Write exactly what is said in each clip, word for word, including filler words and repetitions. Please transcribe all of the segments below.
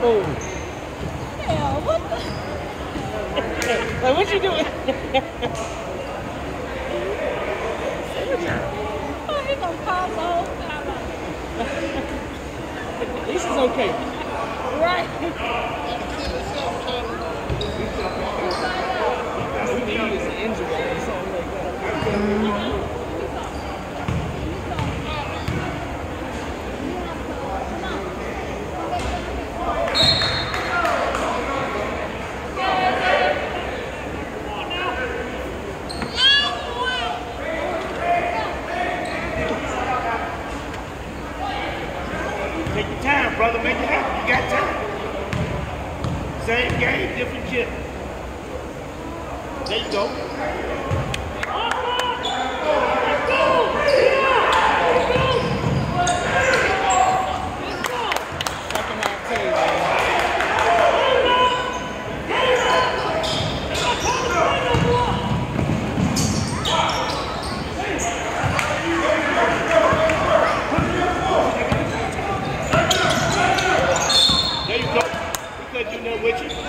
school. Hell, what the? Like, what you doing? Oh, he gonna call the whole time. At least it's okay. Right. We need is an injury or something like that. Take your time, brother. Make it happen. You got time. Same game, different chip. There you go. Second half too, man. There you go. We could do that with you.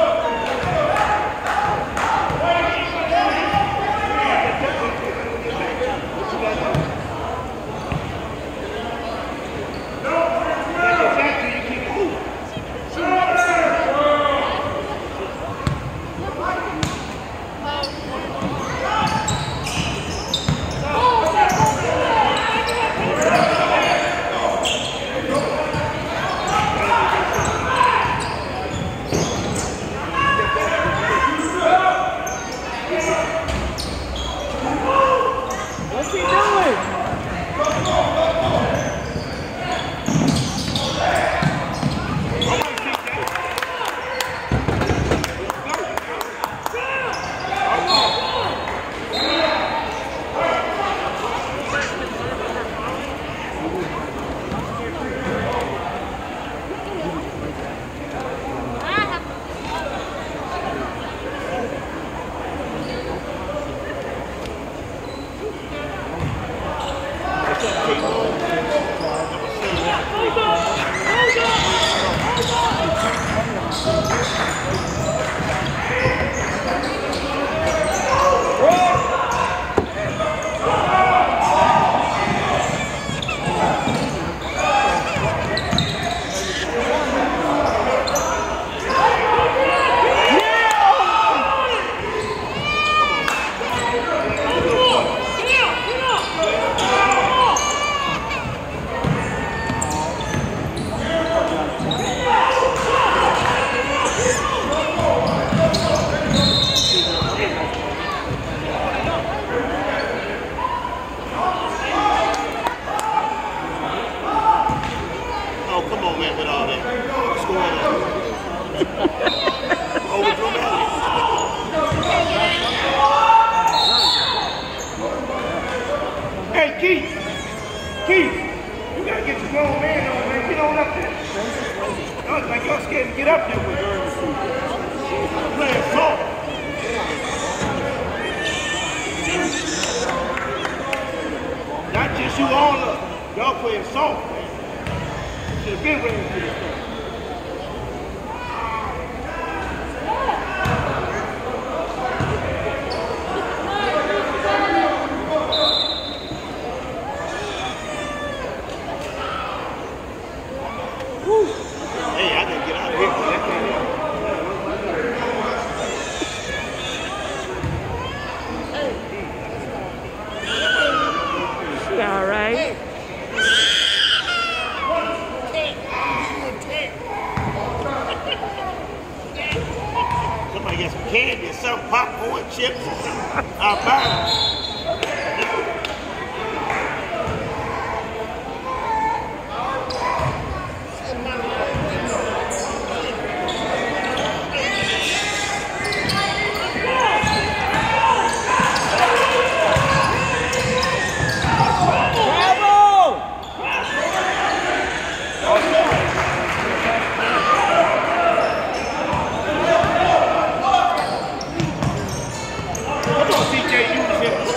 What's he doing? Hey, Keith. Keith, you gotta get your grown man on, man. Get on up there. No, it's like y'all scared to get up there with her. Playing soft. Not just you, all of them. Y'all playing soft, man. Should have been ready for this thing. Hey, I gotta get out of here. She all right? Somebody get some candy or some popcorn, chips, or something. I'll buy them. Come on, C J, use it.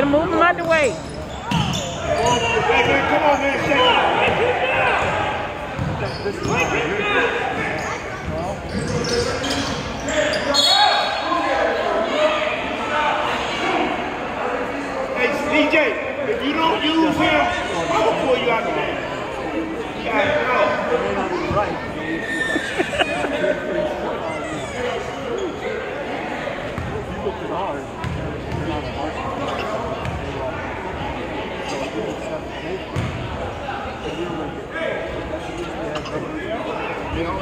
better move him out the way. Hey, man, come on, man. Shake Hey, D J, if you don't use him, I'm going to pull you out the game. You got to know. Right. You looked at ours. You're not a Varsity. So I did seven eight. And we were like, you know,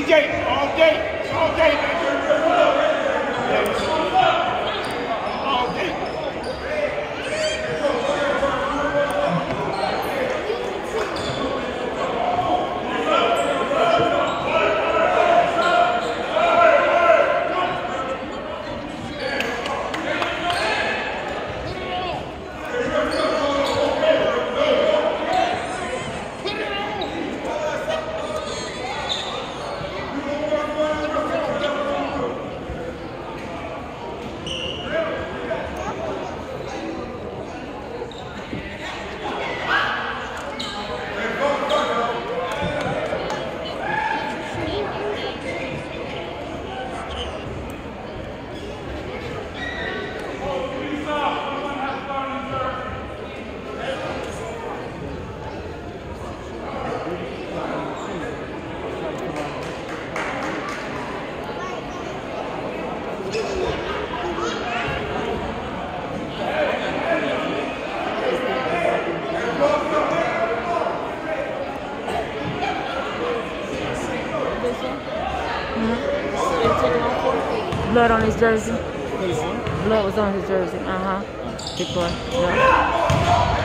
J, all day. It's all day, man. All day. Blood on his jersey. Blood was on his jersey. Uh huh. Big boy. Yeah.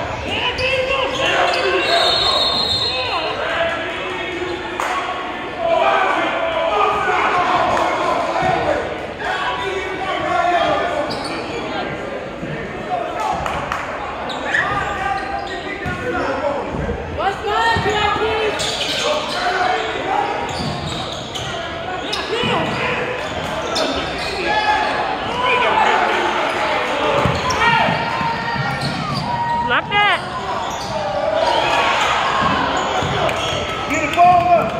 Like that. Get the ball up.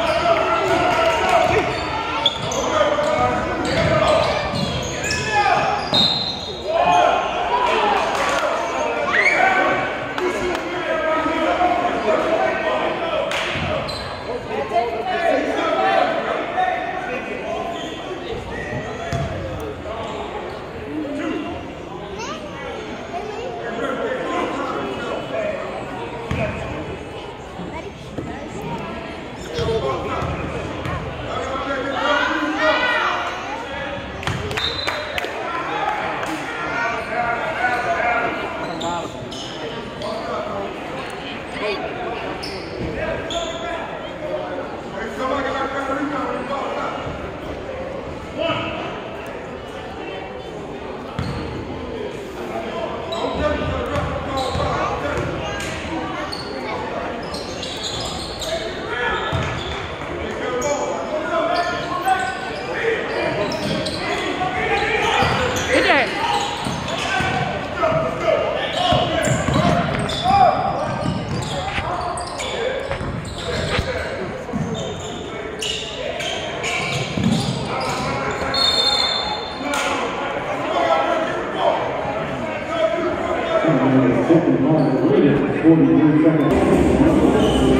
forty-three seconds.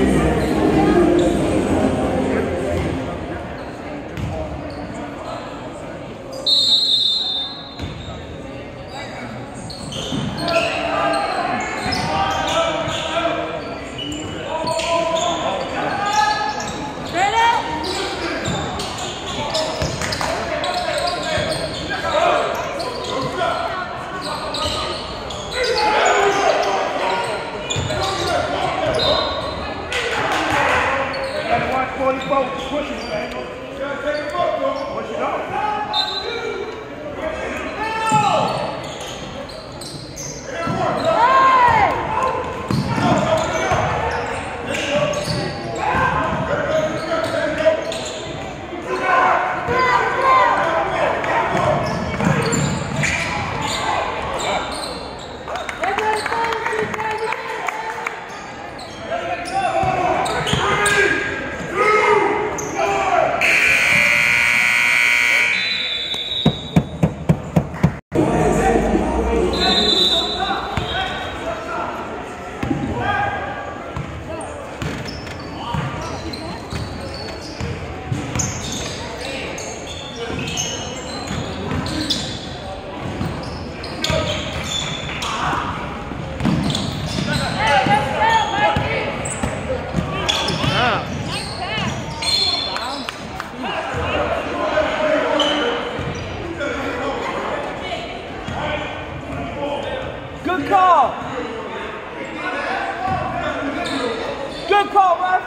Good call, ref.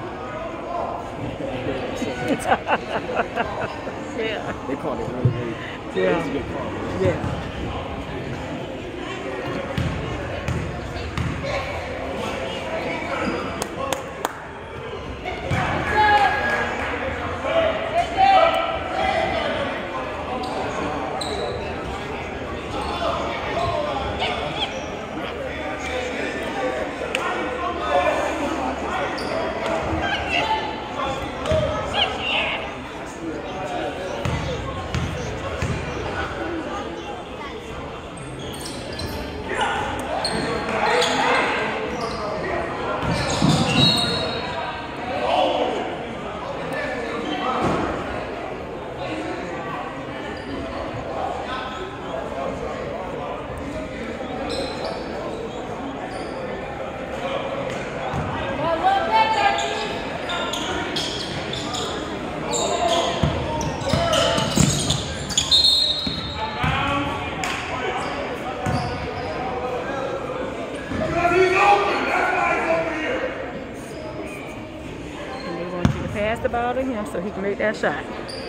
Yeah. They called it really late. Yeah. It was a good call. Yeah. Pass the ball to him so he can make that shot.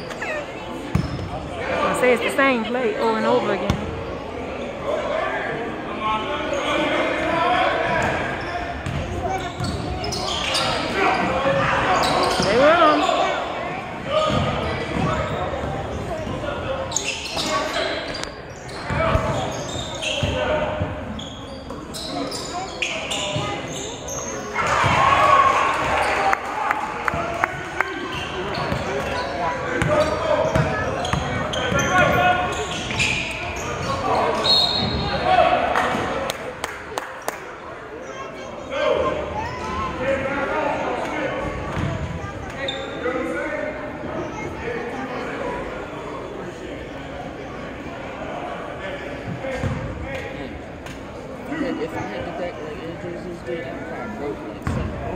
I say it's the same play over and over again. They went on. If I had the deck like Andrews did, I probably broke like something.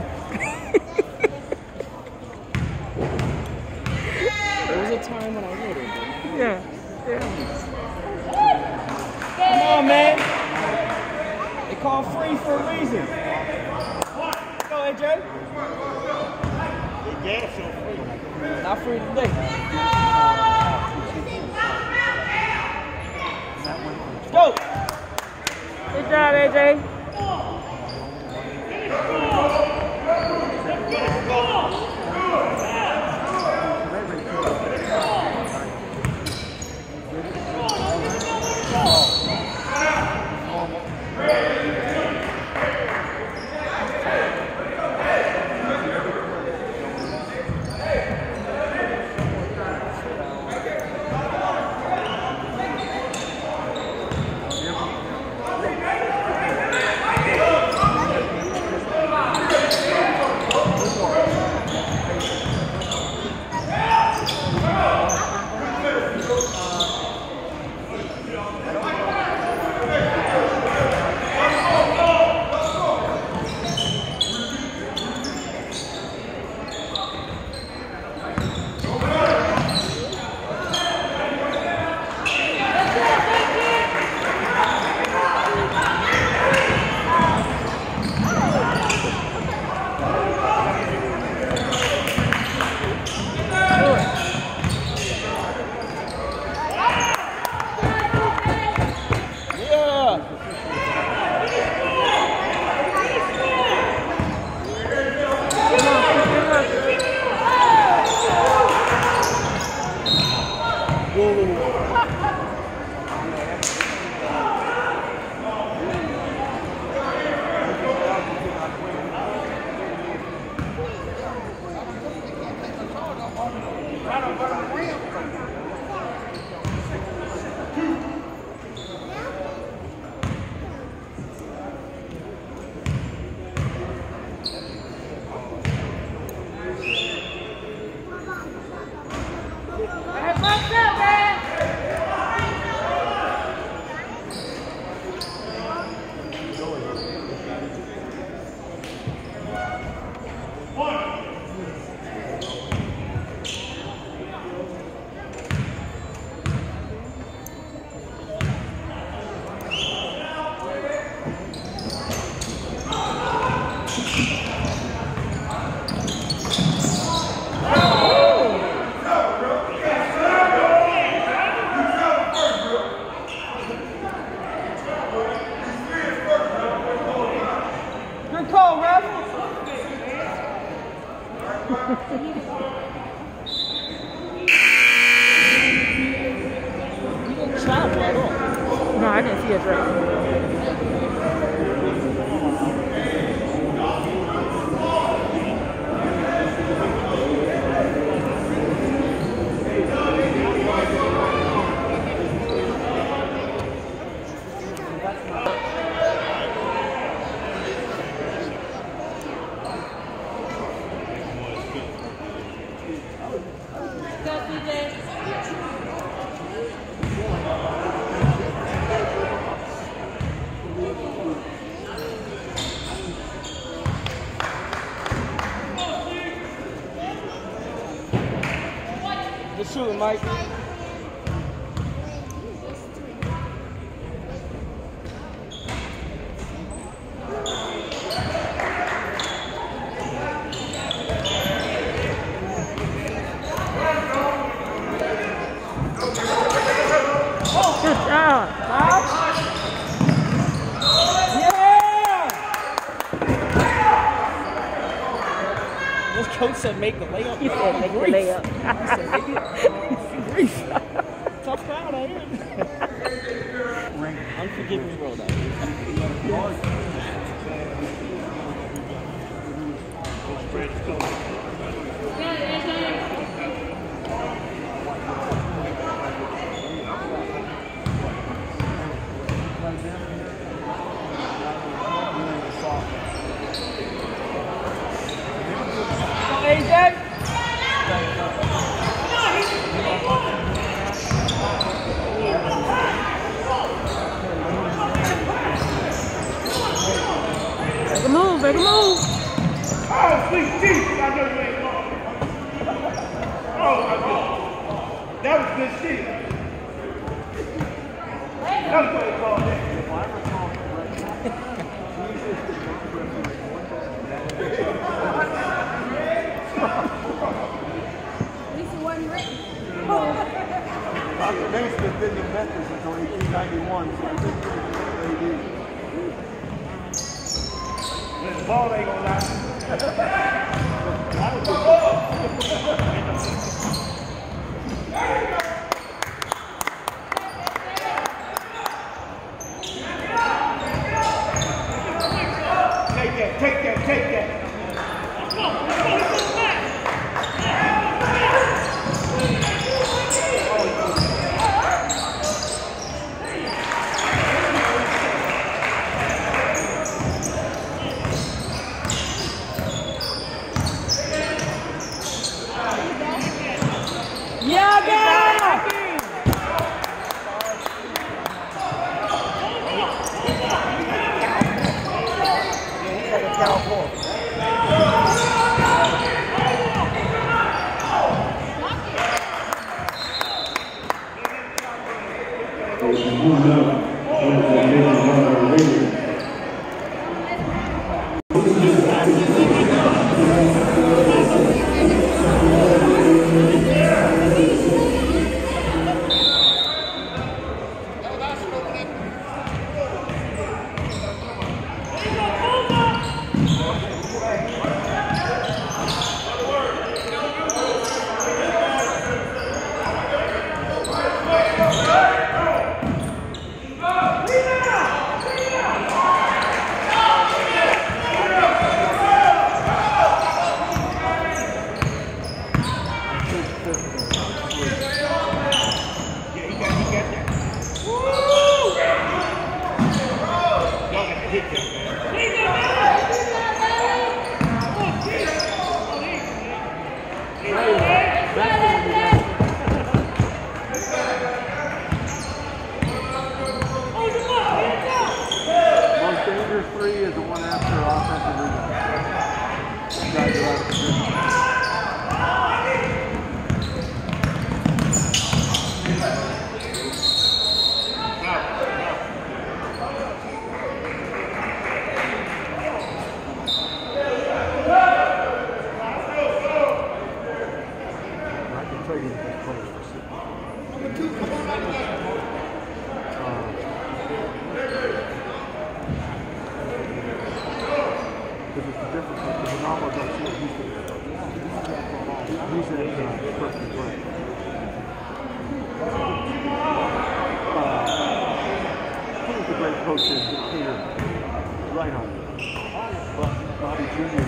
There was a time when I would have. Yeah. Yeah. Come on, man. They call free for a reason. Go, A J. Yeah, so free. Not free today. Go. Good job, A J. call, ref? You didn't travel at all. No, I didn't see a dress. Just shoot him, Mike. Good job. Yeah! This coach said make the layup. He said make the layup. He said make it. Grief. Tough crowd out here. Unforgiving world out here. A J? Make a move, make a move. Oh, sweet Jesus, I know you ain't wrong. Oh, my God. That was good shit. That was what they call that. Doctor Naismith didn't invent this until eighteen ninety-one, so I think they did. This ball ain't gonna lie. Take that, take that, take that. Because it's the difference. Because the normal don't see it. He's the He's at uh, perfect break. Uh, who was the great coach in here? Right on. But Bobby Junior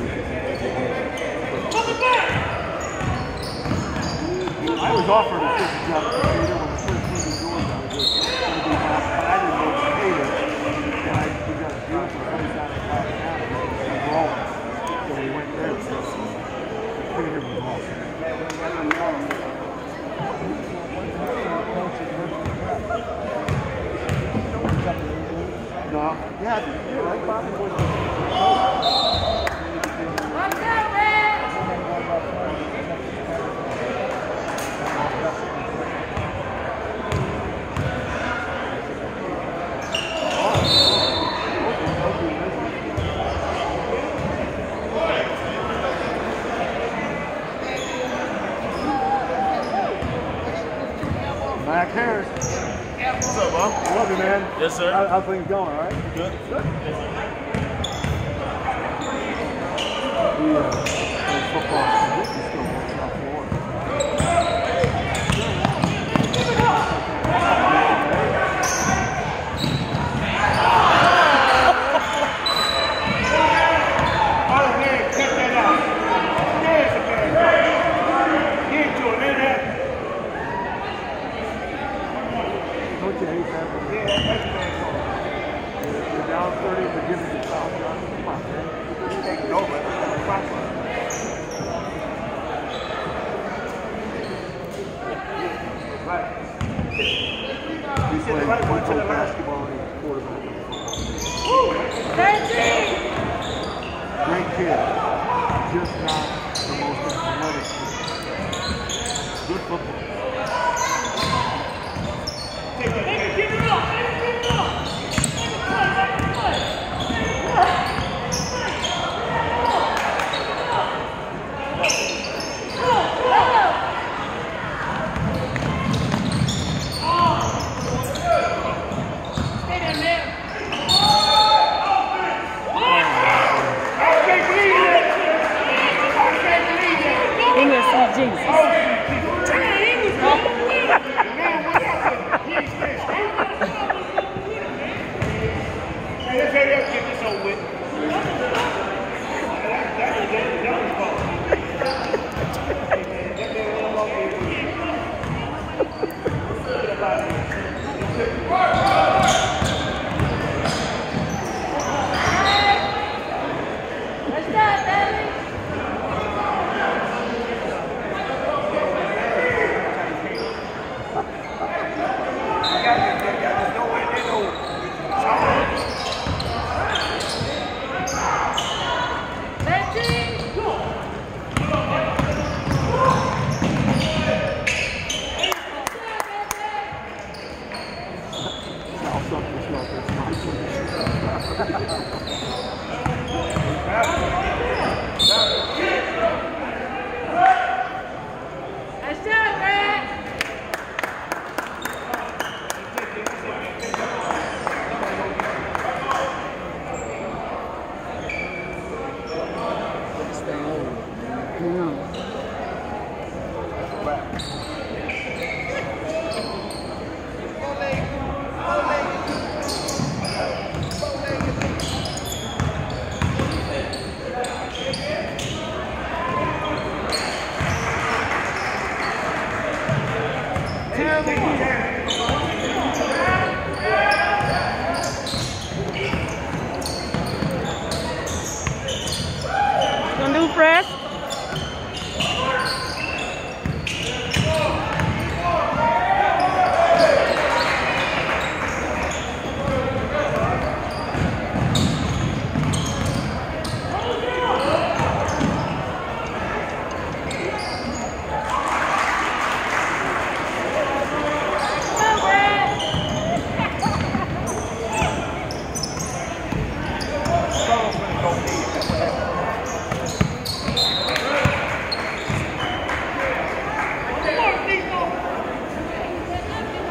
I was offered a assistant job at Cater when the first team was going down. It was going to be half, but I didn't go to Cater. And I we got a deal for twenty-five thousand dollars. And rolling. So we went there. So Cater was awesome. No. Yeah, you're right, Bobby was the What's up, man? Mac Harris. What's up, Bob? Love you, man. Yes, sir. How, how things going, all right? Good. Good. The uh, football is still working out for us. Oh, man, cut that out. There's a bad guy. Get to him, man. Don't you hate that? Yeah, that's bad. You're down thirty, but give it to South John. Come on, man. Take it over. Right. He's the playing right one to the left. basketball and he's quarterback. thirteen. Great kid. Just not the most athletic kid. Good football. Gonna do fresh?